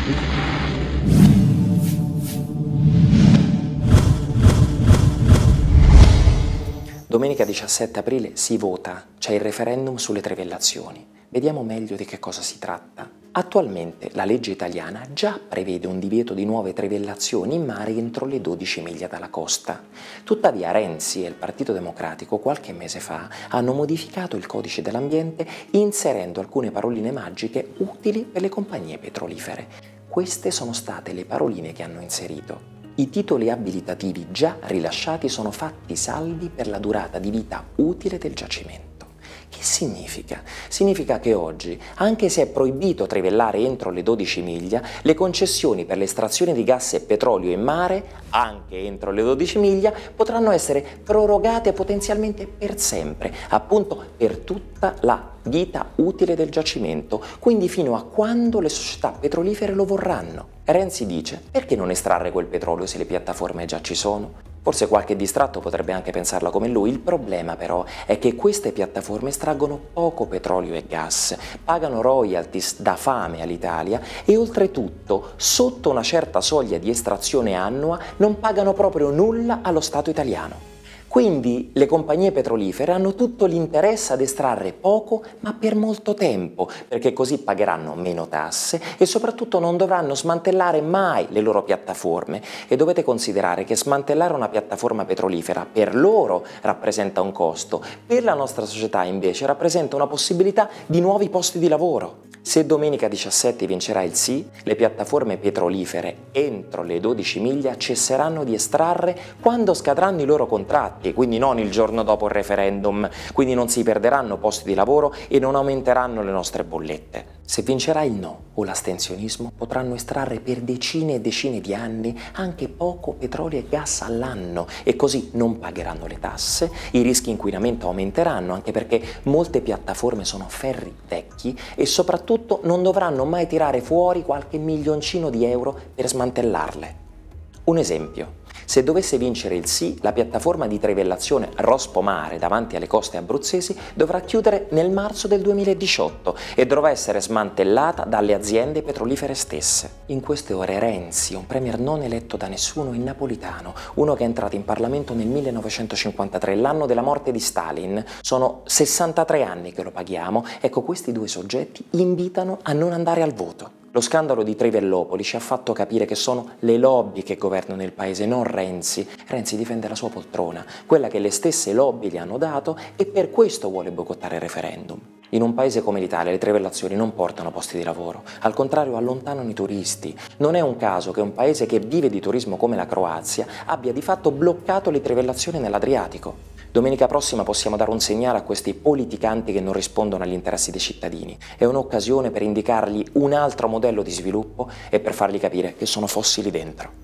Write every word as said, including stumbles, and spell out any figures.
Domenica diciassette aprile si vota, c'è il referendum sulle trivellazioni. Vediamo meglio di che cosa si tratta. Attualmente la legge italiana già prevede un divieto di nuove trivellazioni in mare entro le dodici miglia dalla costa. Tuttavia Renzi e il Partito Democratico qualche mese fa hanno modificato il codice dell'ambiente inserendo alcune paroline magiche utili per le compagnie petrolifere. Queste sono state le paroline che hanno inserito. I titoli abilitativi già rilasciati sono fatti salvi per la durata di vita utile del giacimento. Che significa? Significa che oggi, anche se è proibito trivellare entro le dodici miglia, le concessioni per l'estrazione di gas e petrolio in mare, anche entro le dodici miglia, potranno essere prorogate potenzialmente per sempre, appunto per tutta la vita utile del giacimento, quindi fino a quando le società petrolifere lo vorranno. Renzi dice: perché non estrarre quel petrolio se le piattaforme già ci sono? Forse qualche distratto potrebbe anche pensarla come lui, il problema però è che queste piattaforme estraggono poco petrolio e gas, pagano royalties da fame all'Italia e oltretutto, sotto una certa soglia di estrazione annua, non pagano proprio nulla allo Stato italiano. Quindi le compagnie petrolifere hanno tutto l'interesse ad estrarre poco ma per molto tempo, perché così pagheranno meno tasse e soprattutto non dovranno smantellare mai le loro piattaforme. E dovete considerare che smantellare una piattaforma petrolifera per loro rappresenta un costo, per la nostra società invece rappresenta una possibilità di nuovi posti di lavoro. Se domenica diciassette vincerà il sì, le piattaforme petrolifere entro le dodici miglia cesseranno di estrarre quando scadranno i loro contratti, quindi non il giorno dopo il referendum, quindi non si perderanno posti di lavoro e non aumenteranno le nostre bollette. Se vincerà il no o l'astensionismo, potranno estrarre per decine e decine di anni anche poco petrolio e gas all'anno e così non pagheranno le tasse, i rischi inquinamento aumenteranno anche perché molte piattaforme sono ferri vecchi e soprattutto non dovranno mai tirare fuori qualche milioncino di euro per smantellarle. Un esempio. Se dovesse vincere il sì, la piattaforma di trivellazione Rospomare davanti alle coste abruzzesi dovrà chiudere nel marzo del duemiladiciotto e dovrà essere smantellata dalle aziende petrolifere stesse. In queste ore Renzi, un premier non eletto da nessuno, il napolitano, uno che è entrato in Parlamento nel millenovecentocinquantatré, l'anno della morte di Stalin, sono sessantatré anni che lo paghiamo, ecco questi due soggetti invitano a non andare al voto. Lo scandalo di Trivellopoli ci ha fatto capire che sono le lobby che governano il paese, non Renzi. Renzi difende la sua poltrona, quella che le stesse lobby gli hanno dato e per questo vuole boicottare il referendum. In un paese come l'Italia le trivellazioni non portano posti di lavoro, al contrario allontanano i turisti. Non è un caso che un paese che vive di turismo come la Croazia abbia di fatto bloccato le trivellazioni nell'Adriatico. Domenica prossima possiamo dare un segnale a questi politicanti che non rispondono agli interessi dei cittadini. È un'occasione per indicargli un altro modello di sviluppo e per fargli capire che sono fossili dentro.